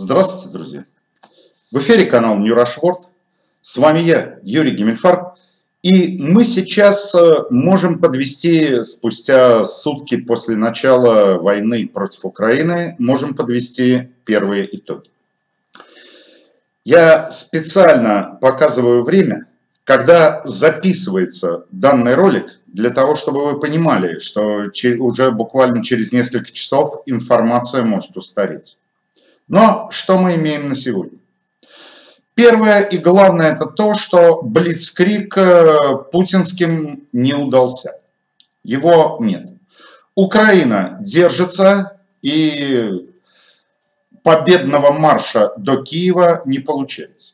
Здравствуйте, друзья! В эфире канал New Rush World. С вами я, Юрий Гиммельфарб. И мы сейчас можем подвести, спустя сутки после начала войны против Украины, можем подвести первые итоги. Я специально показываю время, когда записывается данный ролик, для того, чтобы вы понимали, что уже буквально через несколько часов информация может устареть. Но что мы имеем на сегодня? Первое и главное это то, что блицкриг путинским не удался. Его нет. Украина держится, и победного марша до Киева не получается.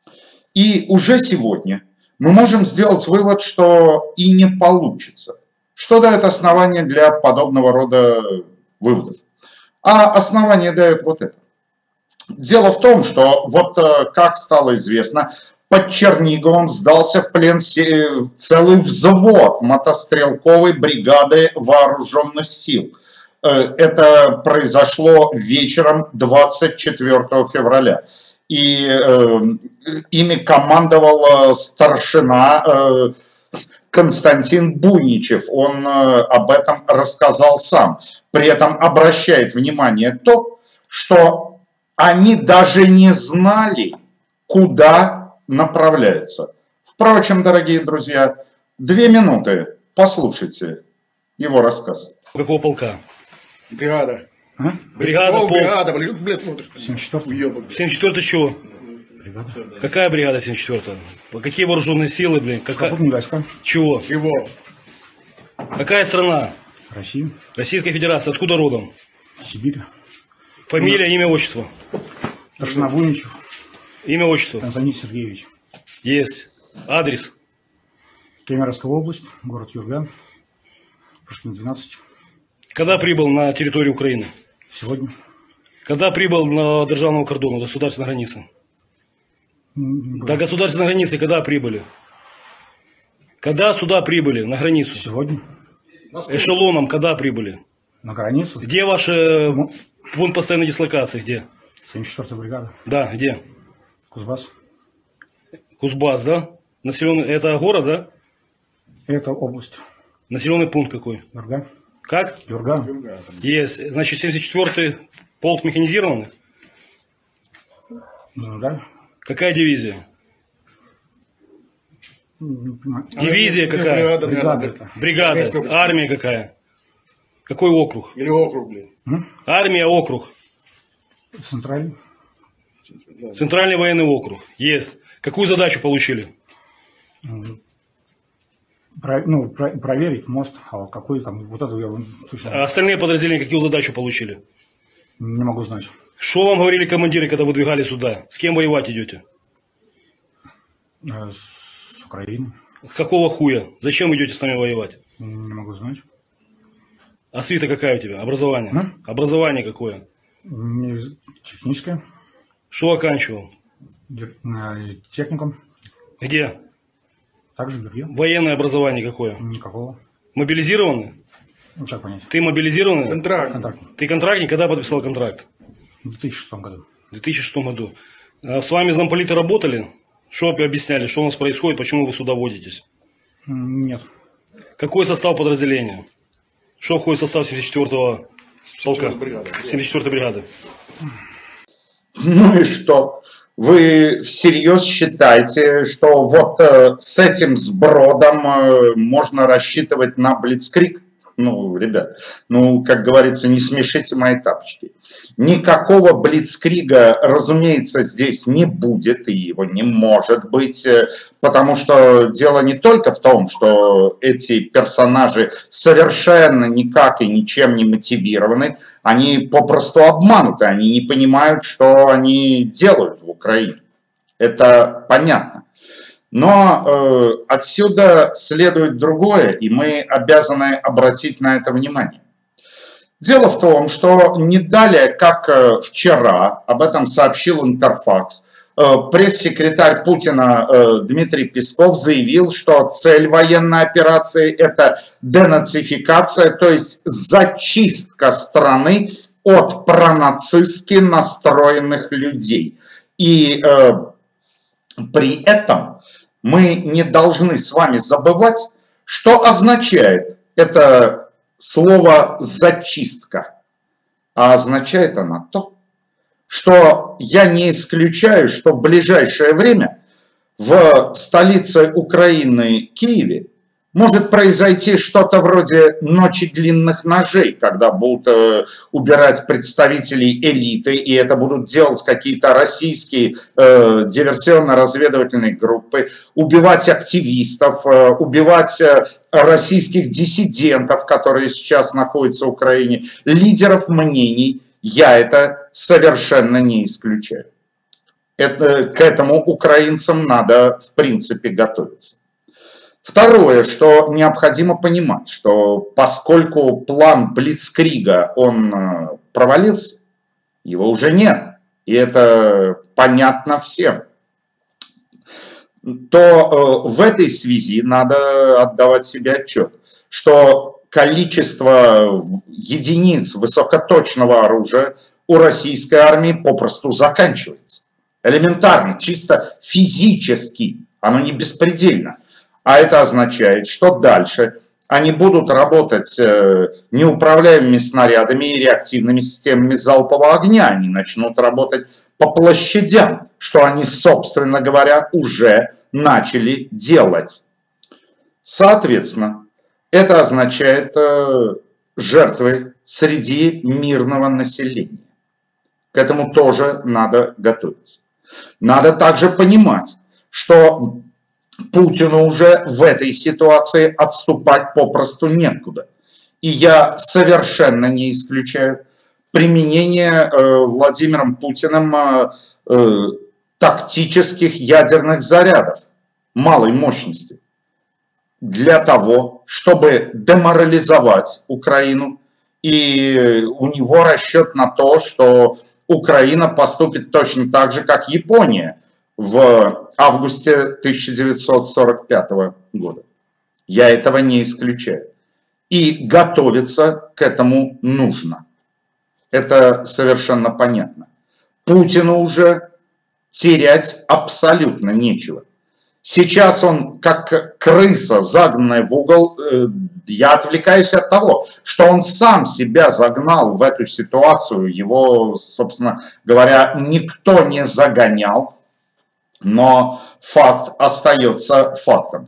И уже сегодня мы можем сделать вывод, что и не получится. Что дает основание для подобного рода выводов? А основание дает вот это. Дело в том, что, вот как стало известно, под Черниговым сдался в плен целый взвод мотострелковой бригады вооруженных сил. Это произошло вечером 24 февраля. И ими командовал старшина Константин Буйничев. Он об этом рассказал сам. При этом обращает внимание то, что они даже не знали, куда направляются. Впрочем, дорогие друзья, 2 минуты, послушайте его рассказ. Какого полка? Бригада. А? Бригада, полк. Бригада, блядь, смотришь. 74-й? 74-й чего? Бригада. Какая бригада 74-я? Какие вооруженные силы, блин? Войска. Чего? Чего? Какая страна? Россия. Российская Федерация. Откуда родом? Сибирь. Фамилия, имя, отчество. Старшина Буйничев. Имя, отчество. Константин Сергеевич. Есть. Адрес. Кемеровская область, город Юрга. Пушкин 12. Когда прибыл на территорию Украины? Сегодня. Когда прибыл на державного кордона, до государственной границы? До государственной границы когда прибыли? Когда сюда прибыли, на границу? Сегодня. Эшелоном когда прибыли? На границу. Где ваш пункт постоянной дислокации? Где? 74-я бригада. Да, где? Кузбасс. Кузбасс, да? Населенный, это город, да? Это область. Населенный пункт какой? Юрга. Как? Юрга. Есть. Значит, 74-й полк механизированный? Да. Какая дивизия? Дивизия какая? Бригада. Армия какая? Какой округ? Или округ, блин. Армия, округ. Центральный. Центральный военный округ. Есть. Какую задачу получили? Проверить мост. А вот какой там, вот это я точно... А остальные подразделения какую задачу получили? Не могу знать. Что вам говорили командиры, когда выдвигали сюда? С кем воевать идете? С Украины. С какого хуя? Зачем идете с нами воевать? Не могу знать. А свита какая у тебя? Образование? Образование какое? Техническое. Что оканчивал? Техникум. Где? Также в Юрге. Военное образование какое? Никакого. Мобилизированный? Ну, как понять? Ты мобилизированный? Контрактник. Ты контрактник? Когда подписал контракт? В 2006 году. В 2006 году. А с вами замполиты работали? Что объясняли? Что у нас происходит? Почему вы сюда водитесь? Нет. Какой состав подразделения? Что входит в состав 74-го полка? 74-й бригады. Ну и что? Вы всерьез считаете, что вот с этим сбродом можно рассчитывать на блицкриг? Ну, ребят, ну, как говорится, не смешите мои тапочки. Никакого блицкрига, разумеется, здесь не будет, и его не может быть, потому что дело не только в том, что эти персонажи совершенно никак и ничем не мотивированы, они попросту обмануты, они не понимают, что они делают в Украине. Это понятно. Но отсюда следует другое, и мы обязаны обратить на это внимание. Дело в том, что не далее, как вчера, об этом сообщил Интерфакс, пресс-секретарь Путина Дмитрий Песков заявил, что цель военной операции – это денацификация, то есть зачистка страны от пронацистски настроенных людей. И при этом мы не должны с вами забывать, что означает это слово «зачистка». А означает она то, что я не исключаю, что в ближайшее время в столице Украины, Киеве, может произойти что-то вроде ночи длинных ножей, когда будут убирать представителей элиты, и это будут делать какие-то российские диверсионно-разведывательные группы, убивать активистов, убивать российских диссидентов, которые сейчас находятся в Украине, лидеров мнений. Я это совершенно не исключаю. К этому украинцам надо, в принципе, готовиться. Второе, что необходимо понимать, что поскольку план Блицкрига, он провалился, его уже нет, и это понятно всем, то в этой связи надо отдавать себе отчет, что количество единиц высокоточного оружия у российской армии попросту заканчивается. Элементарно, чисто физически, оно не беспредельно. А это означает, что дальше они будут работать неуправляемыми снарядами и реактивными системами залпового огня. Они начнут работать по площадям, что они, собственно говоря, уже начали делать. Соответственно, это означает жертвы среди мирного населения. К этому тоже надо готовиться. Надо также понимать, что Путину уже в этой ситуации отступать попросту некуда. И я совершенно не исключаю применение Владимиром Путиным тактических ядерных зарядов малой мощности для того, чтобы деморализовать Украину. И у него расчет на то, что Украина поступит точно так же, как Япония в августе 1945 года. Я этого не исключаю. И готовиться к этому нужно. Это совершенно понятно. Путину уже терять абсолютно нечего. Сейчас он, как крыса, загнанная в угол, я отвлекаюсь от того, что он сам себя загнал в эту ситуацию. Его, собственно говоря, никто не загонял. Но факт остается фактом.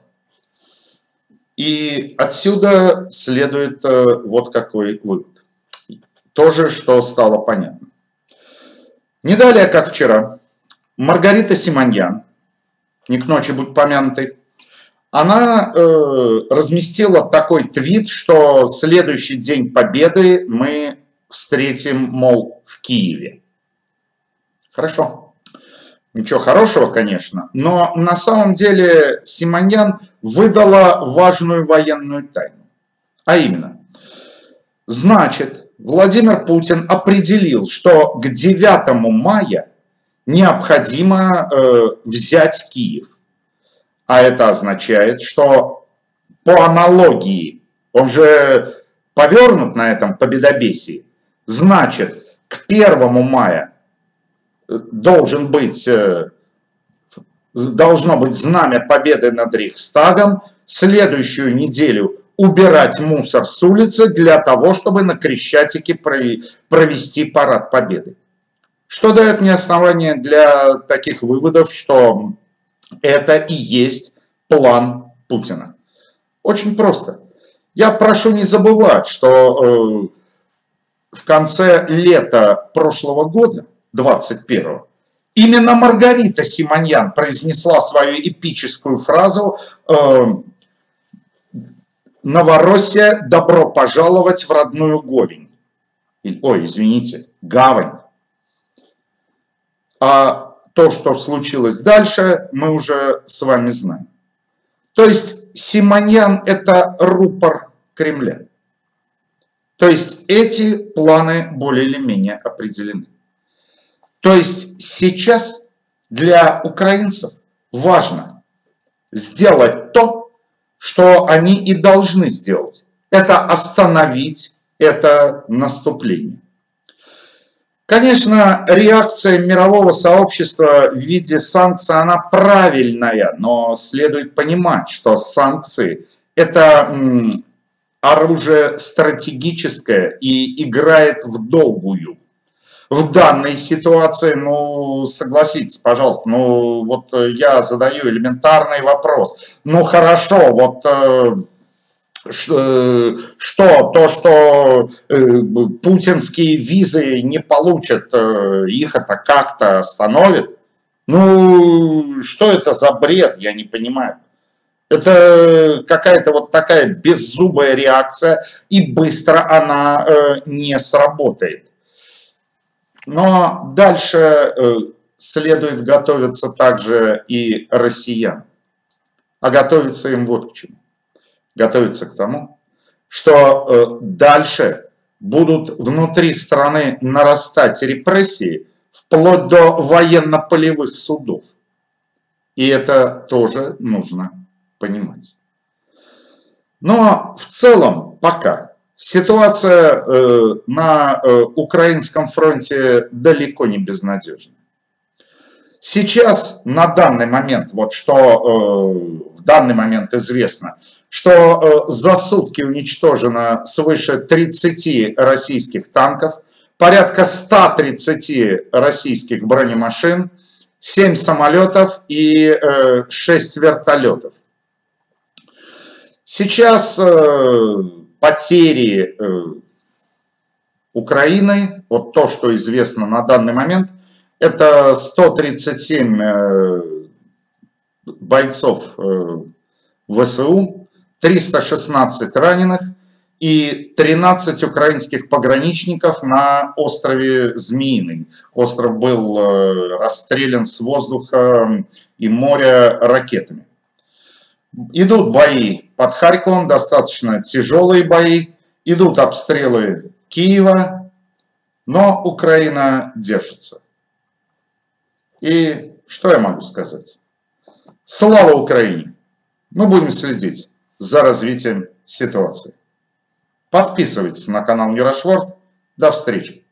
И отсюда следует вот какой вывод. То, что стало понятно. Не далее, как вчера, Маргарита Симоньян, не к ночи будь помянутой, она разместила такой твит, что следующий день Победы мы встретим, мол, в Киеве. Хорошо. Ничего хорошего, конечно, но на самом деле Симоньян выдала важную военную тайну. А именно, значит, Владимир Путин определил, что к 9 мая необходимо взять Киев. А это означает, что по аналогии, он же повернут на этом победобесии, значит, к 1 мая должно быть знамя победы над Рейхстагом, следующую неделю убирать мусор с улицы для того, чтобы на Крещатике провести парад победы. Что дает мне основание для таких выводов, что это и есть план Путина? Очень просто. Я прошу не забывать, что в конце лета прошлого года, 21-го, именно Маргарита Симоньян произнесла свою эпическую фразу «Новороссия, добро пожаловать в родную Говень». Ой, извините, Гавань. А то, что случилось дальше, мы уже с вами знаем. То есть Симоньян – это рупор Кремля. То есть эти планы более или менее определены. То есть сейчас для украинцев важно сделать то, что они и должны сделать. Это остановить это наступление. Конечно, реакция мирового сообщества в виде санкций, она правильная, но следует понимать, что санкции – это оружие стратегическое и играет в долгую. В данной ситуации, ну, согласитесь, пожалуйста, ну, вот я задаю элементарный вопрос. Ну, хорошо, вот что путинские визы не получат, их это как-то остановит? Ну, что это за бред, я не понимаю. Это какая-то вот такая беззубая реакция, и быстро она не сработает. Но дальше следует готовиться также и россиянам. А готовиться им вот к чему. Готовиться к тому, что дальше будут внутри страны нарастать репрессии вплоть до военно-полевых судов. И это тоже нужно понимать. Но в целом пока ситуация на украинском фронте далеко не безнадежна. Сейчас, на данный момент, вот что в данный момент известно, что за сутки уничтожено свыше 30 российских танков, порядка 130 российских бронемашин, 7 самолетов и 6 вертолетов. Сейчас потери Украины, вот то, что известно на данный момент, это 137 бойцов ВСУ, 316 раненых и 13 украинских пограничников на острове Змеиный. Остров был расстрелян с воздуха и моря ракетами. Идут бои под Харьковом, достаточно тяжелые бои, идут обстрелы Киева, но Украина держится. И что я могу сказать? Слава Украине! Мы будем следить за развитием ситуации. Подписывайтесь на канал Мирошворд. До встречи!